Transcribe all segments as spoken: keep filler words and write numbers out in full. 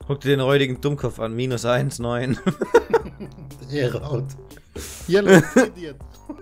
Guck dir den räudigen Dummkopf an, minus eins, neun. Ehraut. Yellow Idiot.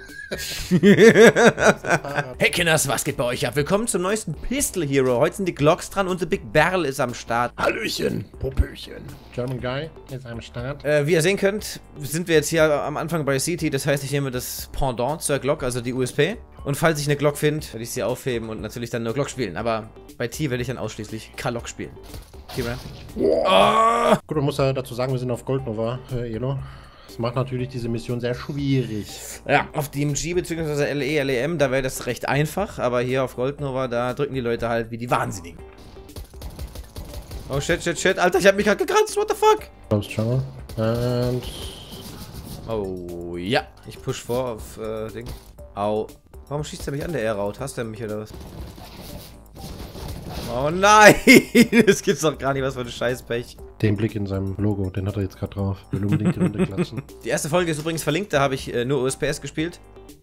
Hey Kinders, was geht bei euch ab? Willkommen zum neuesten Pistol Hero. Heute sind die Glocks dran und The Big Barrel ist am Start. Hallöchen, Popöchen. German Guy ist am Start. Äh, wie ihr sehen könnt, sind wir jetzt hier am Anfang bei C T. Das heißt, ich nehme das Pendant zur Glock, also die U S P. Und falls ich eine Glock finde, werde ich sie aufheben und natürlich dann nur Glock spielen. Aber bei T werde ich dann ausschließlich K-Lock spielen. T-Ram. Oh. Gut, man muss ja dazu sagen, wir sind auf Goldnova, äh, Elo. Das macht natürlich diese Mission sehr schwierig. Ja, auf D M G bzw. L E, L E M, da wäre das recht einfach. Aber hier auf Goldnova, da drücken die Leute halt wie die Wahnsinnigen. Oh shit, shit, shit. Alter, ich hab mich gerade gekratzt. What the fuck? Jungle. Und... Oh, ja. Ich push vor auf, äh, Ding. Au. Warum schießt er mich an, der Air-Raut? Hasst er mich oder was? Oh nein! Das gibt's doch gar nicht, was für ein Scheißpech. Den Blick in seinem Logo, den hat er jetzt gerade drauf. Will unbedingt die Runde klatschen. Die erste Folge ist übrigens verlinkt, da habe ich äh, nur U S P S gespielt.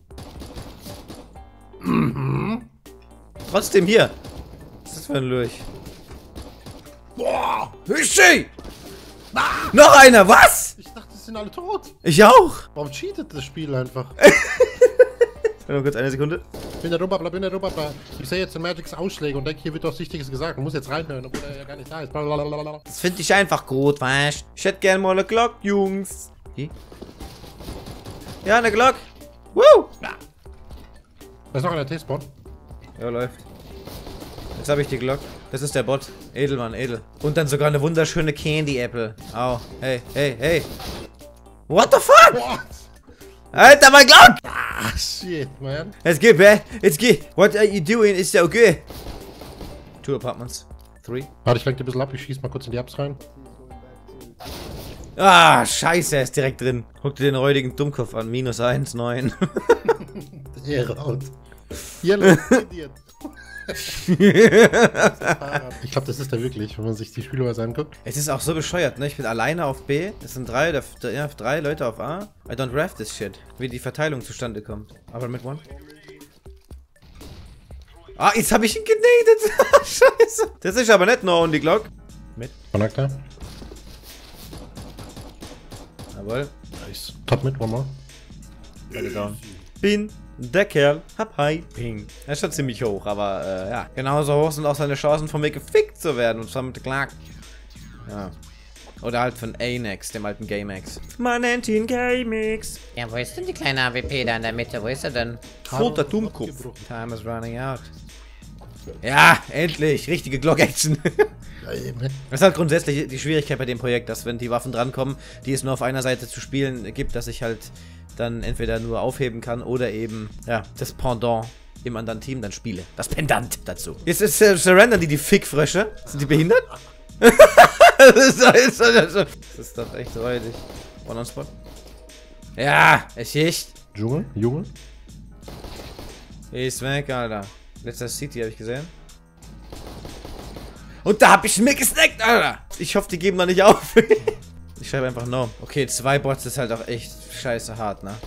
Mhm. Trotzdem hier. Was ist das für ein Lurch? Boah! Hüschi! Ah. Noch einer, was? Ich dachte, die sind alle tot. Ich auch. Warum cheatet das Spiel einfach? Nur kurz eine Sekunde. Bin der Rubabla, bin der Rubabla. Ich sehe jetzt den Magics Ausschläge und denke, hier wird doch Wichtiges gesagt. Man muss jetzt reinhören, obwohl er ja gar nicht da ist. Blablabla. Das finde ich einfach gut, weißt du? Ich hätte gerne mal eine Glock, Jungs. Hier? Ja, eine Glock. Woo! Da ist noch einer T-Spawn. Ja, läuft. Jetzt habe ich die Glock. Das ist der Bot. Edelmann, edel. Und dann sogar eine wunderschöne Candy Apple. Au. Hey, hey, hey. What the fuck? What? Alter, mein Glock! Ah, shit, man. Let's go, man. Let's go. What are you doing? Is that okay? Two apartments. Three. Warte, ich lenke dir ein bisschen ab. Ich schieß mal kurz in die Ups rein. Ah, scheiße, er ist direkt drin. Guck dir den räudigen Dummkopf an. minus eins, neun. Ehraut. Yellow Idiot. Ich glaube, das ist der wirklich, wenn man sich die Spielweise anguckt. Es ist auch so bescheuert, ne? Ich bin alleine auf B. Das sind drei, oder, ja, drei Leute auf A. I don't draft this shit. Wie die Verteilung zustande kommt. Aber mit one. Ah, jetzt habe ich ihn genadet. Scheiße. Das ist aber nicht no on die Glock. Mit. Connector. Jawohl. Nice. Top mit, one more. Beide down. Bin der Kerl, hab High Ping. Er ist schon ziemlich hoch, aber äh, ja. Genauso hoch sind auch seine Chancen von mir gefickt zu werden. Und zwar mit Clark. Ja. Oder halt von A-Nex, dem alten Game-X. Man nennt ihn Game-X. Ja, wo ist denn die kleine A W P da in der Mitte? Wo ist er denn? Roter Dummkopf. Time is running out. Ja, endlich. Richtige Glock-Action. Ja, eben. Das ist halt grundsätzlich die Schwierigkeit bei dem Projekt, dass wenn die Waffen drankommen, die es nur auf einer Seite zu spielen gibt, dass ich halt dann entweder nur aufheben kann oder eben, ja, das Pendant im anderen Team dann spiele. Das Pendant dazu. Jetzt ist äh, surrendern die die Fickfrösche. Sind die behindert? das, ist, das, ist, das ist doch echt räudig. One on spot. Ja, es ist. Dschungel, Junge. Ist weg, Alter. Letzter City habe ich gesehen. Und da hab ich mir gesnackt, Alter. Ich hoffe, die geben da nicht auf. Ich schreibe einfach no. Okay, zwei Bots ist halt auch echt scheiße hart, ne?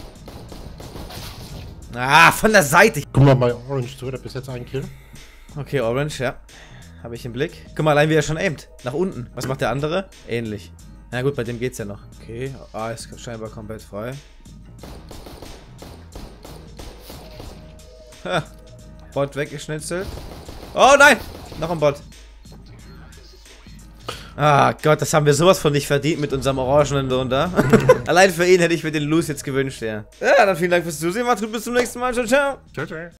Ah, von der Seite. Guck mal bei Orange zu, der hat bis jetzt einen Kill. Okay, Orange, ja. Habe ich im Blick. Guck mal, allein wie er schon aimt. Nach unten. Was macht der andere? Ähnlich. Na gut, bei dem geht's ja noch. Okay, A ist scheinbar komplett frei. Ha. Bot weggeschnitzelt. Oh nein! Noch ein Bot. Ah Gott, das haben wir sowas von nicht verdient mit unserem orangenen Lohn da. Allein für ihn hätte ich mir den Loose jetzt gewünscht, ja. Ja, dann vielen Dank fürs Zusehen. Macht's gut, bis zum nächsten Mal. Ciao, ciao. Ciao, ciao.